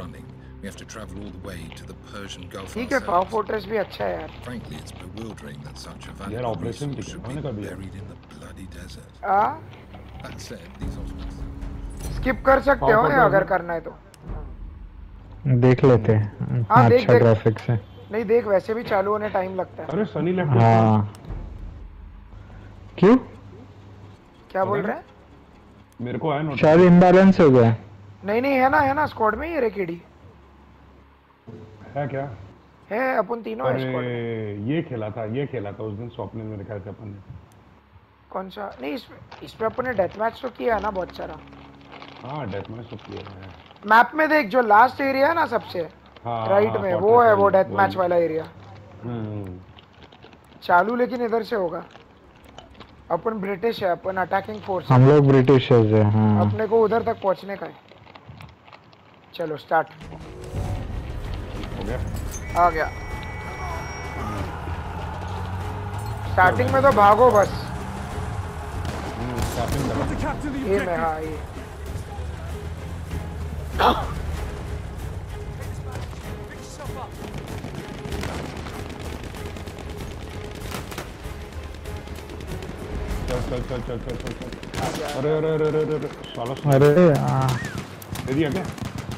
running. We have to travel all the way to the Persian Gulf. ठीक है, power fortress भी अच्छा है यार. Frankly, it's bewildering that such a valuable resource should be buried in the bloody desert. That said, these Ottomans. Skip कर सकते हो या अगर करना है तो. देख लेते हैं. हाँ देख अच्छा ग्राफिक्स है. नहीं देख, वैसे भी चालू होने टाइम लगता है. अरे सनी लेफ्ट. हाँ. क्यों? क्या बोल रहे हैं? मेरे को है नोट. शायद इम्बैलेंस हो गया. नहीं है ना स्क्वाड में ये रेकेडी है क्या? है, अपन तीनों है स्क्वाड. अरे ये खेला था उस दिन स्वप्न में मेरे ख्याल से अपन ने. कौन सा? नहीं इसमें अपन ने डेथ मैच तो किया है ना बहुत सारा. हाँ डेथ मैच तो किया है. मैप में देख, जो लास्ट एरिया है ना सबसे राइट में, वो है वो डेथ मैच वाला एरिया. चालू लेकिन इधर से होगा. अपन ब्रिटिश है, अपन अटैकिंग फोर्स. हम लोग ब्रिटिशर्स हैं. हाँ. अपने को उधर तक पहुंचने का है. चलो स्टार्ट हो गया. आ गया. स्टार्टिंग में तो भागो बस. ये में हाँ ये चल. अरे साला. अरे दे दिया क्या?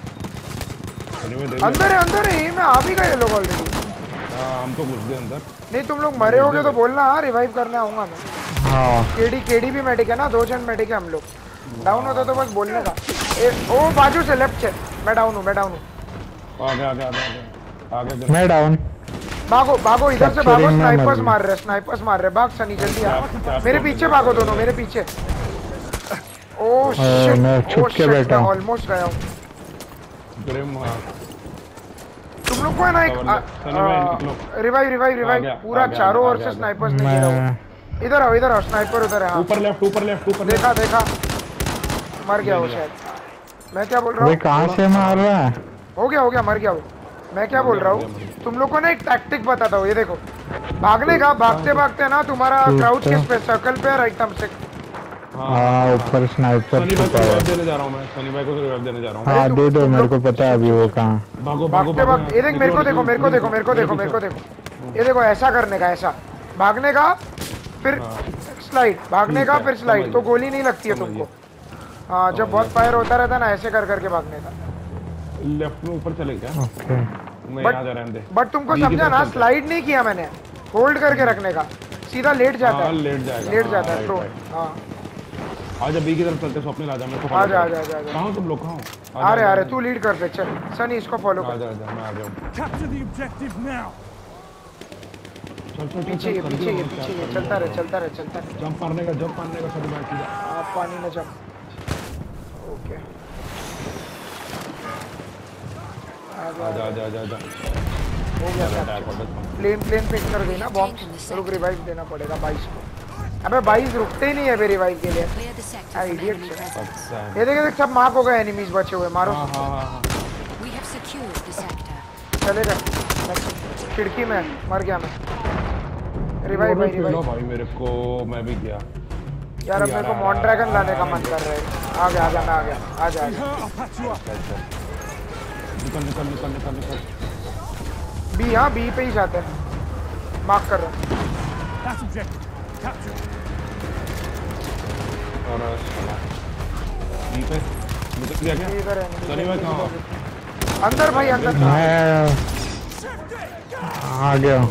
अंदर है. ये में आ भी गए लोग ऑलरेडी. हम तो घुस गए अंदर. नहीं तुम लोग मरे होगे तो बोलना. हाँ रिवाइव करने आऊंगा मैं. हाँ. केडी भी मेडिक है ना. 2 जन मेडिक है हम लोग. डाउन होता तो बस बोलने का. ओ बाजू से लेफ्ट से. मैं डाउन हूँ. आ गया. मैं डाउन. भागो इधर से भागो. स्नाइपर्स मार रहे. भाग सनी जल्दी आ. मेरे पीछे भागो दोनों. मेरे पीछे. Oh shit. मैं छुप के बैठा हूँ. ऑलमोस्ट गया हूँ. तुम लोग को है ना एक रिवाइव पूरा चारों ओर से स्नाइपर्स ने घेरा हुआ. इधर आओ. स्नाइपर उधर है. ऊपर लेफ्ट. देखा मर गया वो शायद. मैं क्या बोल रहा हूँ? कहाँ से मार रहा है? हो गया मर गया वो. मैं क्या बोल रहा हूँ, तुम लोग को ना एक टैक्टिक बताता हूँ. ये देखो, भागने का. भागते ना तुम्हारा क्राउच किस पे? सर्कल पे राइट थंब से. हाँ ऊपर स्नाइपर देने जा रहा हूँ मैं. सनी भाई को रिवाइव देने जा रहा हूँ. हाँ दे दो. मेरे को पता है अभी वो कहाँ. भागते. ये देख मेरे को देखो. ये देखो ऐसा करने का. ऐसा भागने का फिर स्लाइड. भागने का फिर स्लाइड. तो गोली नहीं लगती है तुमको. हाँ जब बहुत फायर होता रहता है ना, ऐसे करके भागने का. लेफ्ट में ऊपर चले क्या? ओके. मैं यहाँ जा रहा हूँ. बट तुमको समझा ना, स्लाइड नहीं किया मैंने. होल्ड करके रखने का. सीधा लेट जाता है. लेट जाता है तो. हाँ आजा बी की तरफ चलते. स्वप्न आ जा. मेरे को आजा. कहाँ तुम लोग? कहाँ? आ रहे तू लीड कर दे. चल सनी इसको फॉलो कर. आजा मैं आ गया. चल पीछे चलता रहे. जंप मारने का सभी बात की. आप पानी में जंप. ओके आजा. हो गया. प्लेन पिक कर देना. बॉम्ब रुक. रिवाइव देना पड़ेगा 22 को. अबे 22 रुकते ही नहीं है रिवाइव के लिए. इडियट. ये देख सब मार्क हो गए. एनिमीज बचे हुए. मारो. चलेगा. खिड़की में मर गया मैं. रिवाइव भाई मेरे को. मैं भी गया यार. अब मेरे को मॉन्ड्रैगन लाने का मन कर रहा है. आ गया. आजा. निकल. बी. हाँ बी पे ही जाते हैं. मार्क कर रहा हूँ. और बी पे निकल गया क्या? इधर है. सनी भाई कहाँ? अंदर भाई अंदर. मैं आ गया.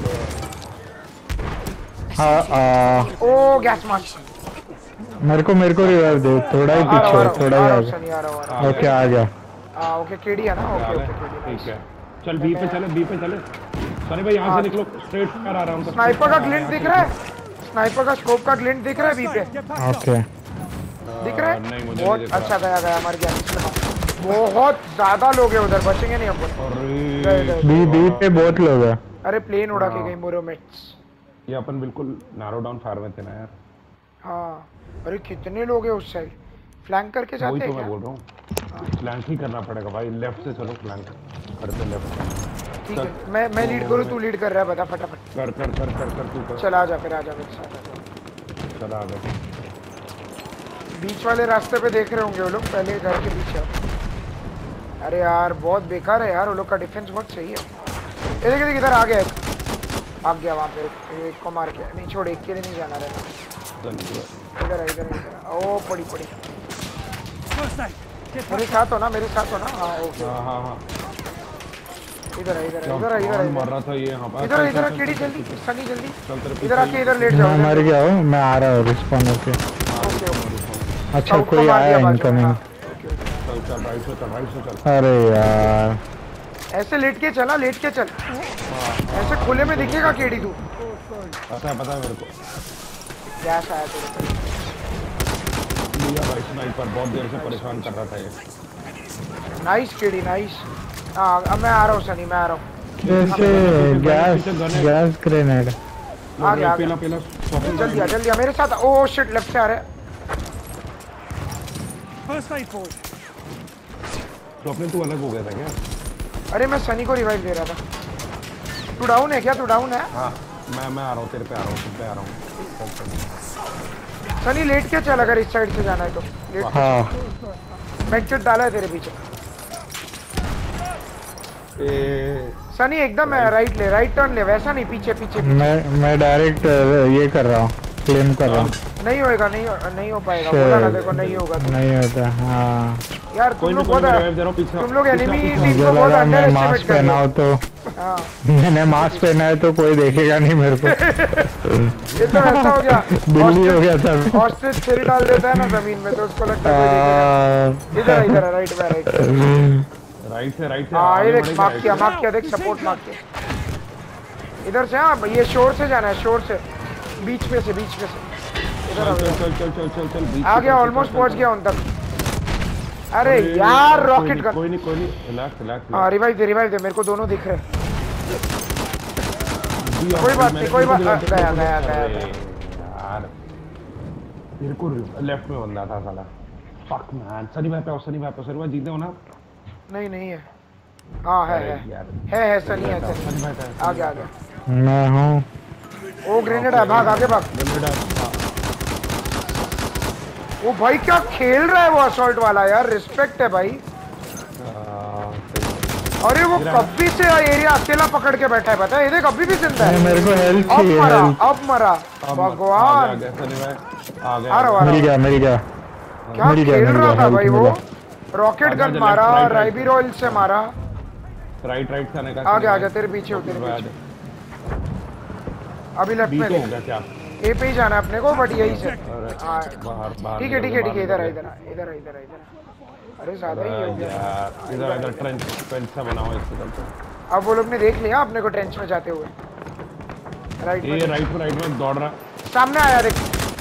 Oh gas mask. मेरे को रिवाइव दे. थोड़ा ही पीछे. थोड़ा ही आगे. ओके आ गया. ओके केडी है ना. ओके ठीक है. चल बी पे चले. सनी भाई यहाँ से निकलो. स्ट्रेट कर आ रहा हूँ. स्नाइपर का ग्लिंट दिख रहा है. स्नाइपर का स्कोप का ग्लिंट दिख रहा है बी पे. ओके दिख रहा है. बहुत अच्छा. गया मर गया. बहुत ज्यादा लोग हैं उधर. बचेंगे नहीं अपन. बी पे बहुत लोग हैं. अरे प्लेन उड़ा के गई मोरोमेट्स. ये अपन बिल्कुल नैरो डाउन फायर में थे ना यार. हाँ अरे कितने लोग हैं उस साइड. फ्लैंक करके जाते हैं. वही तो मैं बोल रहा हूँ. फ्लैंक ही करना पड़ेगा भाई. लेफ्ट से चलो. फ्लैंक करते लेफ्ट. ठीक है. मैं लीड करूँ. तू लीड कर रहा है. बता फटाफट. कर तू कर. चल आजा फिर. चला आ गया. बीच वाले रास्ते पे देख रहे होंगे वो लोग. पहले घर के पीछे. अरे यार बहुत बेकार है यार, वो लोग का डिफेंस बहुत सही है। ये देख इधर आ गया एक, भाग गया वहाँ पे, एक को मार के। नहीं छोड़, एक के लिए नहीं जाना रहना। इधर ओ पड़ी मेरे साथ हो ना, मेरे साथ हो ना। हाँ ओके। हाँ इधर मर रहा था ये। इधर केडी जल्दी, सनी जल्दी इधर आके इधर लेट जाओ। मैं मर गया हूँ, मैं आ रहा हूँ रिस्पॉन्ड होके। ओके अच्छा कोई आया इनकमिंग। चल राइट से चल। अरे यार ऐसे लेट के चला, लेट के चल। ऐसे खुले में दिखेगा केडी तू। पता है मेरे को। गैस आया तेरे को। लिया भाई स्नाइपर, बहुत देर से परेशान कर रहा था ये। Nice KD nice. हाँ अब मैं आ रहा हूँ सनी, मैं आ रहा हूँ। जैसे गैस ग्रेनेड आ गया। पीला जल्दी आ मेरे साथ। ओह शिट, लेफ्ट से आ रहे। तो अपने तू अलग हो गया था क्या? अरे मैं सनी को रिवाइव दे रहा था। तू डाउन है क्या? तू डाउन है? हाँ मैं आ रहा हूँ, तेरे पे आ रहा हूँ, तुम पे आ रहा हूँ। सनी लेट के चल, अगर इस साइड से जाना है तो। लेट हाँ मेडकिट डाला है तेरे पीछे। सनी एकदम राइट ले, राइट टर्न ले, वैसा नहीं पीछे। मैं डायरेक्ट ये कर रहा हूँ, क्लेम कर रहा हूँ। नहीं होएगा, नहीं हो पाएगा। बोला ना देखो, नहीं होगा। नहीं होता। हाँ यार तुम लोग एनिमी टीम को बहुत मैं मास्क पहना हो तो। मैंने मास्क पहना है तो कोई देखेगा नहीं मेरे को। ये तो ऐसा हो गया, बिल्ली हो गया था। ऑस्ट्रिच सिर डाल देता है ना जमीन में तो उसको लगता है इधर राइट से। हाँ ये देख, मार्क किया देख, सपोर्ट मार्क किया। इधर से। हाँ ये शोर से जाना है, शोर से, बीच में से। इधर चल आ गया, ऑलमोस्ट पहुंच गया उन तक। अरे यार रॉकेट गन। कोई नहीं रिलैक्स। हाँ रिवाइव दे, मेरे को दोनों दिख रहे। कोई बात नहीं। गया यार मेरे को लेफ्ट में बंदा था साला। Fuck man. सनी भाई जीते हो ना? नहीं है। हाँ है सनी है। आ गया मैं हूँ। वो ग्रेनेड है, भाग आगे भाग। वो भाई क्या खेल रहा है वो असॉल्ट वाला यार, रिस्पेक्ट है भाई। अरे वो कभी से एरिया अकेला पकड़ के बैठा है, पता है? ये देख अभी भी जिंदा है। मेरे को हेल्प चाहिए। अब मरा भगवान। मिल गया। क्या खेल रहा था भाई वो? रॉकेट गन मारा, राइबी रॉयल से मारा। राइट से आने का। आ गया तेरे पीछे। अभी लेफ्ट में ए पे ही जाना है अपने को, बट यही से। ठीक है इधर। अरे ज्यादा ही हो गया। इधर ट्रेंच सा बनाओ इसको। अब वो लोग ने देख लिया अपने को ट्रेंच में जाते हुए। राइट में दौड़ रहा। सामने आया देख।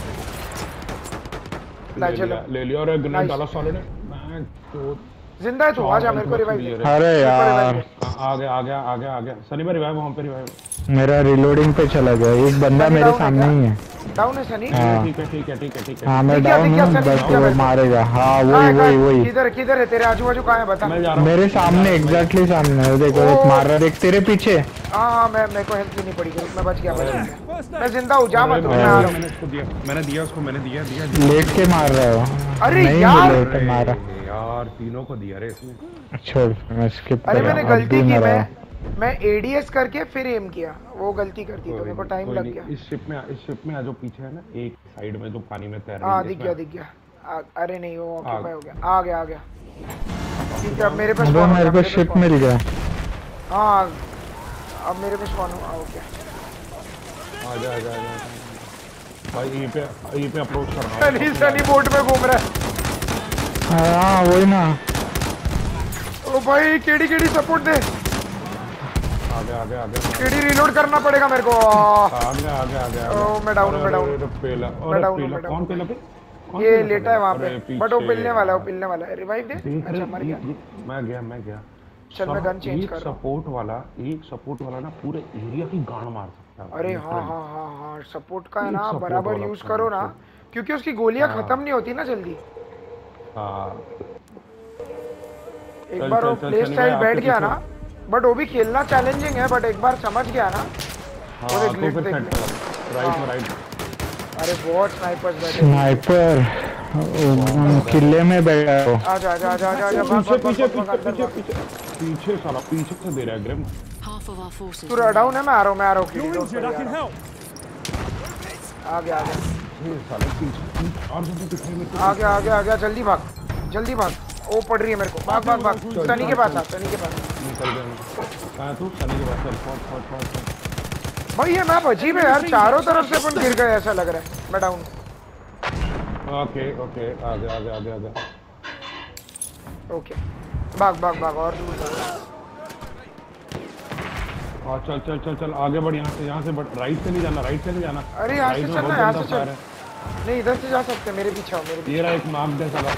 ले लिया और ग्रेनेड डाला सॉलिड। जिंदा है तू, आजा मेरे को रिवाइव दे। अरे यार आ गया। सनी भाई रिवाइव, वहां पे रिवाइव। मेरा रिलोडिंग पे चला गया। एक बंदा मेरे सामने ही है। डाउन है सनी। ठीक है। हाँ मैं डाउन हूँ, बस वो मारेगा। हाँ वही। किधर है? तेरे आजू बाजू कहाँ है बता। मेरे सामने, एग्जैक्टली सामने। देखो मार रहा, देख तेरे पीछे। हाँ मेरे को हेल्प नहीं पड़ी, मैं बच गया। मैं जिंदा हूँ, जा मत। मैंने दिया उसको। लेट के मार रहा हो। अरे यार मारा यार, तीनों को दिया रे इसने। छोड़, मैं स्किप। अरे मैंने गलती की, मैं एडीएस करके फिर एम किया, वो गलती कर दी तो मेरे को टाइम लग गया। इस शिप में जो पीछे है ना, एक साइड में जो पानी में तैर रही है। हाँ दिख गया। अरे नहीं, वो ऑक्यूपाई हो गया। आ गया। ठीक है, अब मेरे पास मेरे को शिप मिल गया। हाँ अब मेरे पास कौन हुआ? ओके आजा भाई। ये पे अप्रोच कर रहा हूं। सनी बोट में घूम रहा है। हाँ वही ना। ओ भाई केडी सपोर्ट दे। आ गया। केडी रिलोड करना पड़ेगा मेरे को। आ गया। ओ मैं डाउन। पेला कौन पेला पे? ये लेटा है वहाँ पे, बट वो पिलने वाला है। रिवाइव दे। अच्छा मर गया। मैं गया। चल मैं गन चेंज कर रहा हूँ। एक सपोर्ट वाला ना पूरे एरिया की गांड मार सकता है। अरे हाँ सपोर्ट का है ना, बराबर यूज करो ना, क्योंकि उसकी गोलियां खत्म नहीं होती ना जल्दी। एक बार वो प्ले स्टाइल बैठ गया ना, बट वो भी खेलना चैलेंजिंग है, बट एक बार समझ गया ना। तो फिर राइट। अरे बहुत स्नाइपर्स बैठे। स्नाइपर किले में बैठा हो। आजा आजा आजा आजा आजा पीछे साला पीछे से दे रहा है ग्रिम। तू डाउन है, मैं आ रहा हूँ आ गया ये साले पीछे और जो दिखाई मेरे को। आ गया जल्दी भाग। ओ पड़ रही है मेरे को, भाग सनी के पास निकल गया। कहां तू? सनी के पास चल। फॉट भाई ये मैप अजीब है यार, चारों तरफ से अपन गिर गए ऐसा लग रहा है। मैं डाउन। ओके आ गया। ओके भाग और दूर और चल आगे बढ़। यहाँ से बढ़। राइट से नहीं जाना। अरे यहाँ से चल। नहीं इधर से जा सकते। मेरे पीछे आओ। ये रहा एक मार्क दे साला।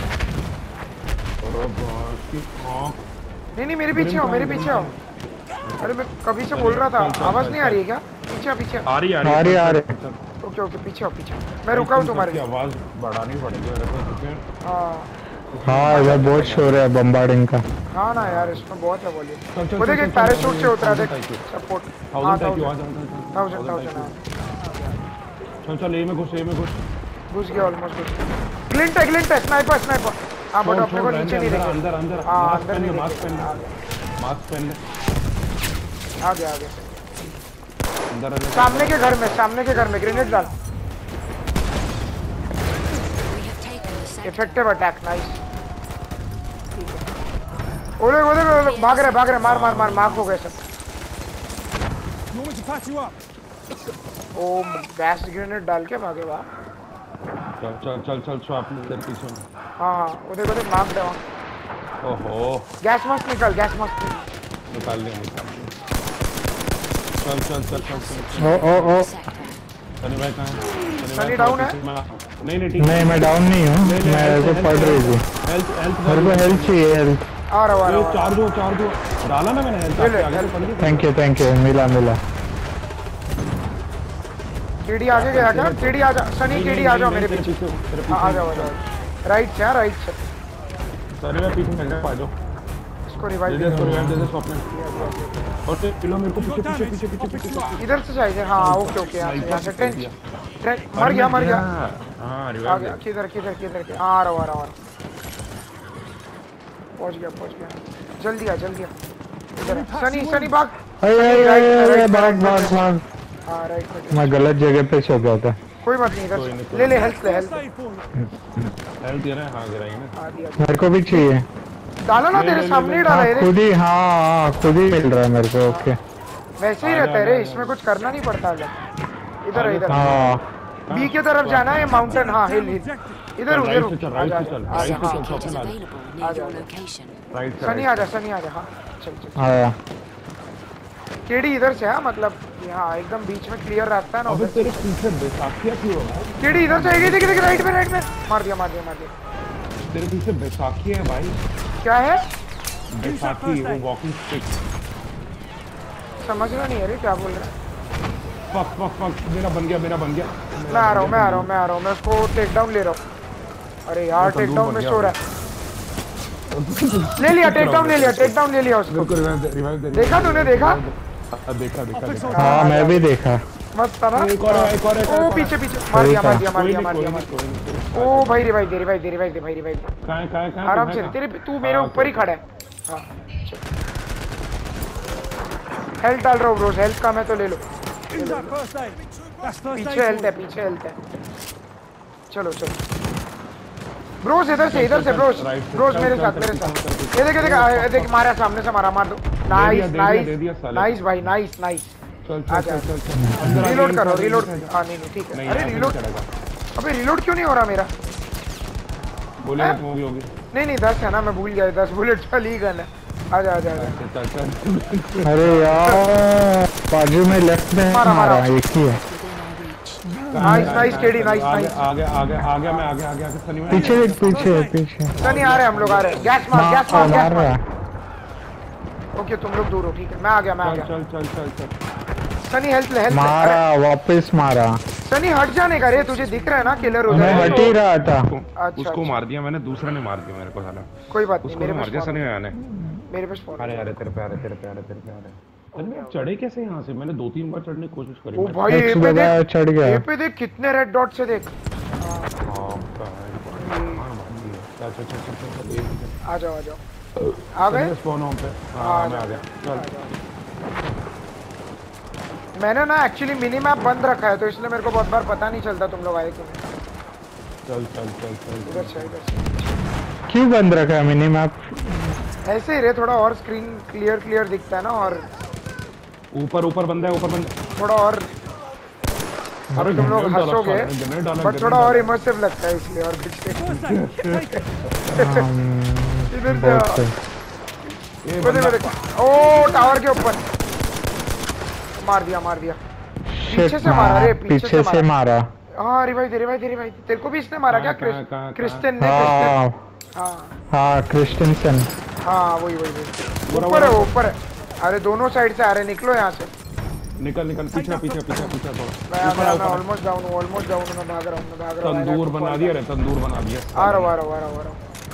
नहीं मेरे पीछे आओ। अरे मैं कभी से बोल रहा था, आवाज नहीं आ रही है क्या? पीछे आ रही है। ओके पीछे मैं रुका हूँ तुम्हारे लिए। आवाज बढ़ानी पड़ेगी मेरे को। हाँ इधर बहुत शोर है बम्बार्डिंग का। हाँ ना यार, इसमें बहुत है वॉल्यूम। वो देख एक पैराशूट से उतरा देख सपोर्ट। हाँ 1000 चल ए में घुस गया ऑलमोस्ट। ग्लिंट है स्नाइपर। हाँ बट अपने को नीचे नहीं देखा। अंदर अंदर नहीं मास्क पहन ले। आ गया अंदर सामने के घर में ग्रेनेड डाल। Effective attack nice. ओले भाग रहे मार मार्क हो गए सब। ओ गैस ग्रेनेड डाल के भागे वाह। चल स्वाप इधर पीछे। हाँ वो देखो मार्क दे। ओहो गैस मास्क निकाल निकाल लिया। चल ओ सनी भाई कहाँ है? सनी डाउन है? नहीं मैं डाउन नहीं हूँ। मैं तो पढ़ रही थी। मेरे को हेल्थ चाहिए। आ रहा चार्ज हो डाला ना मैंने हेल्थ। थैंक यू मिला। केडी आगे गया क्या? केडी आजा सनी, केडी आ जाओ मेरे पीछे। आ जाओ राइट से। सनी मैं पीछे आ जाओ। इसको रिवाइव दे दे स्वप्न। और किलो मेरे को पीछे इधर से चाहिए। हाँ ओके यहाँ से ट्रेंच मर गया। हाँ आ गया। किधर आ रहा पहुंच गया। जल्दी आ इधर। सनी भाग। भाग। हाँ राइट मैं गलत जगह पे सो गया था। कोई बात नहीं, इधर ले हेल्थ दे रहा है। हाँ गिराई ना। मेरे को भी चाहिए। डाला ना तेरे सामने ही डाला है। खुद ही मिल रहा है मेरे को। ओके वैसे ही रहता है रे, इसमें कुछ करना नहीं पड़ता। इधर बी की तरफ जाना है। माउंटेन। हाँ हिल इधर सनी आजा। हाँ चल आया। केडी इधर से है, मतलब यहाँ एकदम बीच में क्लियर रास्ता है ना। अबे तेरे पीछे बैसाखिया क्यों है? केडी इधर से देख राइट में मार दिया। तेरे पीछे बैसाखी है भाई। क्या है बैसाखी? वो वॉकिंग स्टिक। समझ रहा नहीं है रे क्या बोल रहा है। फक मेरा बन गया। मैं आ रहा हूँ। मैं उसको टेक डाउन ले रहा हूँ। अरे यार टेक डाउन में सो रहा है। ले लिया टेक डाउन ले लिया उसको। देखा तूने? देखा। हाँ मैं भी देखा। मस्त था ना। ओ पीछे मार दिया। ओ भाई रिवाइव दे। आराम से तेरे तू मेरे ऊपर ही खड़ा है। हाँ हेल्थ डाल रहा हूँ ब्रोस। हेल्थ का मैं तो ले लो। पीछे हेल्थ है। चलो ब्रोस इधर से ब्रोस मेरे साथ। ये देख मारा सामने से मार दो। नाइस भाई नाइस। चल रिलोड करो। हाँ नहीं ठीक है। अरे रिलोड क्यों नहीं हो रहा मेरा? होगी। नहीं 10 है ना, मैं भूल गया। 10 बुलेट चली गन है। आजा। अरे यार बाजू में लेफ्ट में मारा। एक ही है। Nice KD nice. आगे मैं सनी पीछे सनी आ रहे हम लोग। गैस मार। ओके तुम लोग दूर हो, ठीक है। मैं आ गया। चल सनी हेल्थ मारा। वापस मारा। सनी हट जाने का रे, तुझे दिख रहा है ना किलर हो जाए। मैं हट ही रहा था। उसको मार दिया मैंने, दूसरे ने मार दिया मेरे को साला। कोई बात नहीं, मेरे मार दिया सनी ने। मेरे पे स्पॉट। अरे तेरे पे आ रहे। चढ़े कैसे यहाँ से? मैंने 2-3 बार चढ़ने की कोशिश करी। ओ भाई ये पे देख चढ़ गया। ये पे देख कितने रेड डॉट्स है देख। आ जाओ आ जाओ। आ गए स्पॉन होम पे। हाँ मैं आ गया। चल मैंने ना एक्चुअली मिनी मैप बंद रखा है तो इसलिए मेरे को बहुत बार पता नहीं चलता तुम लोग आए क्यों। चल चल चल चल इधर से क्यों बंद रखा है मिनी मैप? ऐसे ही रे, थोड़ा और स्क्रीन क्लियर दिखता है ना, और ऊपर बंदा है, ऊपर बंदा थोड़ा और। अरे तुम लोग हंसोगे बट थोड़ा और इमर्सिव लगता है इसलिए, और कुछ इधर ओ टावर के ऊपर मार दिया पीछे से मारा रे, पीछे से मारा। हाँ रिवाइव तेरे को भी इसने मारा क्या? क्रिस्टन ने? हाँ क्रिस्टनसन। हाँ वही ऊपर है। अरे दोनों साइड से आ रहे, निकलो यहाँ से। निकल पीछे थोड़ा। मैं ऑलमोस्ट डाउन हूँ, मैं भाग रहा हूँ। तंदूर बना दिया। आ रहा हूँ।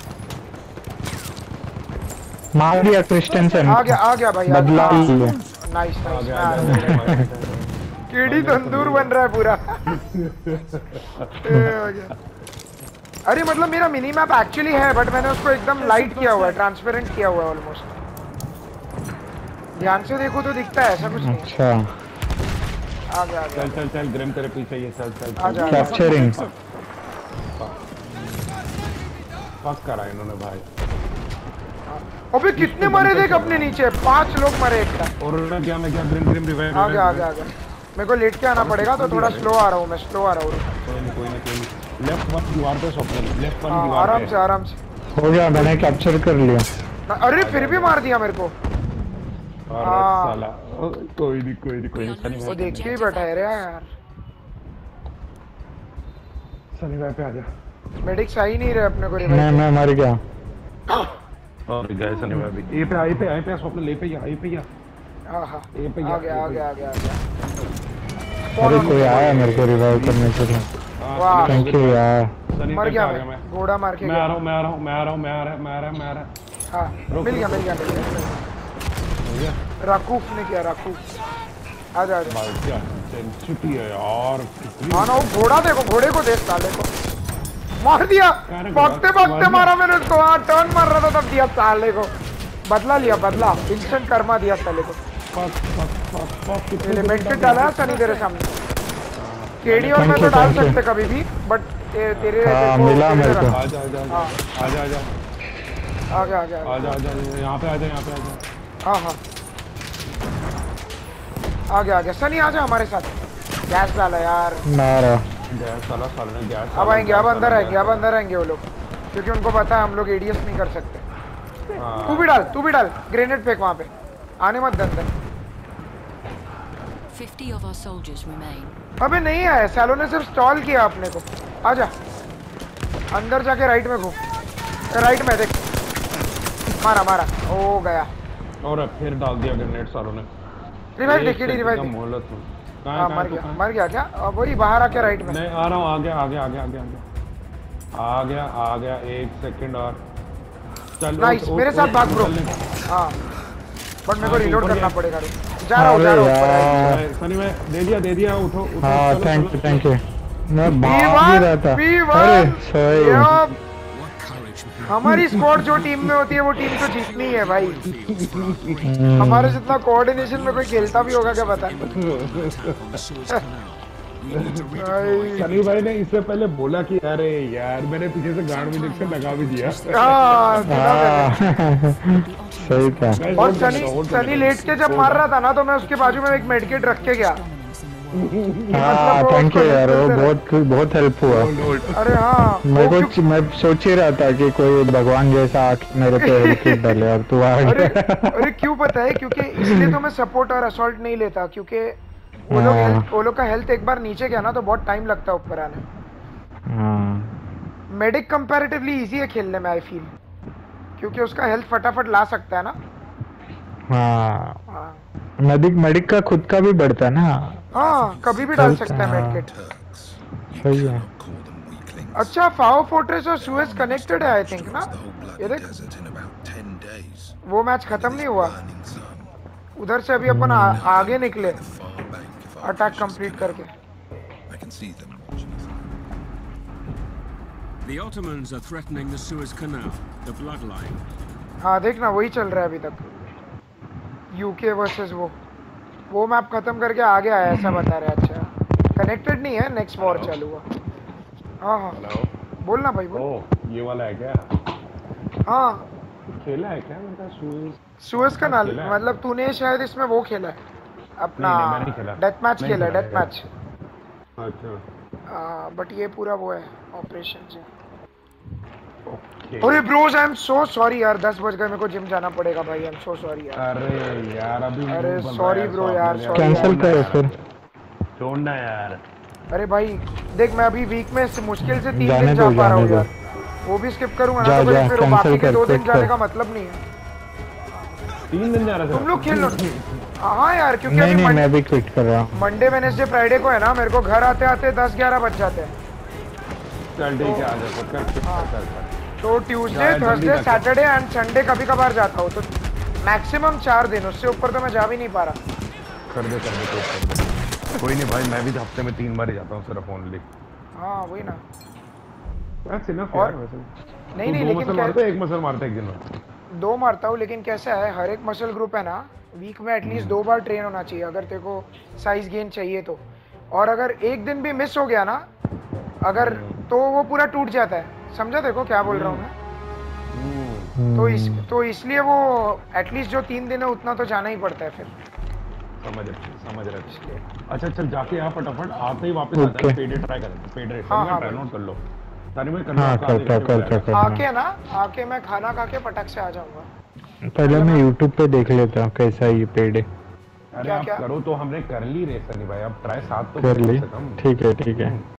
मार दिया क्रिस्टनसन। आ गया भाई, बदला लिया। नाइस। कीड़ी तंदूर बन रहा है पूरा। अरे मतलब मेरा मिनी मैप एक्चुअली है बट मैंने उसको एकदम लाइट किया हुआ है, ट्रांसपेरेंट किया हुआ है ऑलमोस्ट। ध्यान से देखो तो दिखता है, ऐसा कुछ नहीं। अच्छा आ गया। चल ग्रेम तेरे पीछे ये चल। कैप्चरिंग पक करा इन्होंने भाई। अबे कितने मरे देख अपने नीचे, 5 लोग मरे एक टाइम। और क्या मैं क्या ग्रेम रिवाइव। आ गया। मेरे को लेट के आना पड़ेगा तो थोड़ा स्लो आ रहा हूँ मैं। कोई नहीं। लेफ्ट वन दीवार पे स्वप्न, लेफ्ट वन दीवार पे। आराम से हो गया, मैंने कैप्चर कर लिया। अरे फिर भी मार दिया मेरे को। साला कोई नहीं। वो देख के ही बैठा है रे यार। सनी भाई पे आ जा। मेडिक्स आ ही नहीं रहे अपने को। मैं मर गया। और गए सनी भाई भी। ए पे स्वप्न ले पे आ। आ गया। अरे कोई आया मेरे को रिवाइव करने के लिए। थैंक यू यार। मर गया मैं, घोड़ा मार के। मैं आ रहा हूं। हाँ मिल गया। राकूफ ने किया। आ जा। सेंसिटिव है यार। हाँ ना, वो घोड़ा देखो, घोड़े को देख, साले को मार दिया। भागते मारा मैंने उसको। हाँ टर्न मार रहा था तब दिया साले को। बदला लिया, इंस्टेंट कर्मा दिया साले को। एलिमेंट किट डाला सनी तेरे सामने। केडी और मैं तो डाल सकते कभी भी बट तेरे मिला मेरे को। आ जा यहाँ पे आ जा। हाँ आ गया। सनी आ जा हमारे साथ। गैस डाला यार। अब आएंगे, अब अंदर आएंगे वो लोग, क्योंकि उनको पता है हम लोग एडीएस नहीं कर सकते। तू भी डाल ग्रेनेड फेंक वहाँ पे। आने मत अंदर। 50 of our soldiers remain. अबे नहीं आया, सैलो ने सिर्फ स्टॉल किया अपने को। आजा अंदर जाके राइट में घूम। राइट में देख। मारा हो गया। और फिर डाल दिया ग्रेनेड सालों ने। रिवाइव दे। हाँ मर गया क्या? वही बाहर आके राइट में। मैं आ रहा हूँ। आ गया 1 सेकंड और चल। नाइस, मेरे साथ भाग ब्रो। हाँ बट मेरे को रिलोड करना पड़ेगा। जा रहा हूँ। सनी मैं दे दिया। उठो। हाँ थैंक यू। मैं भाग ही रहा था। अरे सही। हमारी स्क्वाड जो टीम में होती है वो टीम तो जीतनी है भाई। हमारे जितना कोऑर्डिनेशन में कोई खेलता भी होगा क्या पता। सनी भाई ने इससे पहले बोला कि अरे यार मैंने पीछे से गार्ड में देखकर लगा भी दिया। सही था। और सनी लेट के जब मार रहा था ना तो मैं उसके बाजू में एक मेडिकेट रख के गया। थैंक यू यार, वो बहुत हेल्प हुआ। अरे हाँ मैं सोच ही रहा था कि कोई भगवान जैसा आके मेरे पे हेल्प डाले और तू आ गया। अरे क्यों पता है? क्योंकि इसलिए तो मैं सपोर्ट और असॉल्ट नहीं लेता, क्योंकि वो लोग का हेल्थ एक बार नीचे गया ना तो बहुत टाइम लगता है ऊपर आने। मेडिक कंपैरेटिवली इजी है खेलने में आई फील, क्योंकि उसका हेल्थ फटाफट ला सकता है ना। मेडिक का खुद का भी बढ़ता है ना। हाँ कभी भी डाल सकता है मेडिकेट। सही है। अच्छा फाओ फोर्ट्रेस और सुएज कनेक्टेड है आई थिंक ना। ये देख, वो मैच खत्म नहीं हुआ। उधर से अभी अपन आगे निकले अटैक कंप्लीट करके। The Ottomans are threatening the Suez Canal, the bloodline. हाँ देखना वही चल रहा है अभी तक, यूके वर्सेस वो मैप खत्म करके आगे आया ऐसा बता रहे। अच्छा कनेक्टेड नहीं है, नेक्स्ट वॉर चालू हुआ। हाँ हाँ बोलना भाई बोल। ओह ये वाला है क्या? हाँ खेला है क्या मतलब सुएज कनाल? मतलब तूने शायद इसमें वो खेला है अपना डेथ मैच खेला है, डेथ मैच। अच्छा बट ये पूरा वो है ऑपरेशन से। अरे bros I am so sorry यार, 10 बज गए, मेरे को जिम जाना पड़ेगा भाई। आई एम सो सॉरी यार। अरे यार अभी अरे सॉरी ब्रो यार, कैंसिल करो फिर, छोड़ना यार। अरे भाई देख मैं अभी वीक में मुश्किल से 3 दिन जा पा रहा हूँ यार, वो भी स्किप करूंगा ना तो फिर बाकी के 2 दिन जाने का मतलब नहीं है। 3 दिन जा रहा है तुम लोग खेल लो। हाँ यार क्योंकि नहीं मैं भी क्विट कर रहा हूँ। मंडे वेडनेसडे फ्राइडे को है ना, मेरे को घर आते आते 10-11 बज जाते हैं। चल ठीक है आ जा। तो Tuesday Thursday Saturday and Sunday कभी कभार जाता हूँ, तो मैक्सिमम 4 दिन, उससे ऊपर तो मैं जा भी नहीं पा रहा। कर दे कोई नहीं भाई, मैं भी हफ्ते में 3 बार ही जाता हूँ सिर्फ ओनली। हाँ वही ना। और नहीं लेकिन मारते एक मसल मारते एक दिन में 2 मारता हूँ, लेकिन कैसा है हर एक मसल ग्रुप है ना, वीक में एटलीस्ट 2 बार ट्रेन होना चाहिए अगर तेरे को साइज गेन चाहिए तो। और अगर एक दिन भी मिस हो गया ना अगर, तो वो पूरा टूट जाता है। समझा देखो क्या बोल रहा हूँ मैं? तो इसलिए वो एटलीस्ट जो 3 दिन है उतना तो जाना ही पड़ता है फिर। समझ रहे। अच्छा चल जाके यहाँ फटाफट आते ही वापस आ जाए, पेडे ट्राई करें। पेडे ट्राई नोट कर लो तानी में करना। आके मैं खाना खा के पटक से आ जाऊंगा। पहले मैं YouTube पे देख लेता हूँ कैसा ये पेडे। अरे आप करो तो हमने कर ली रे सनी भाई, अब ट्राई 7 तो कर ली। ठीक है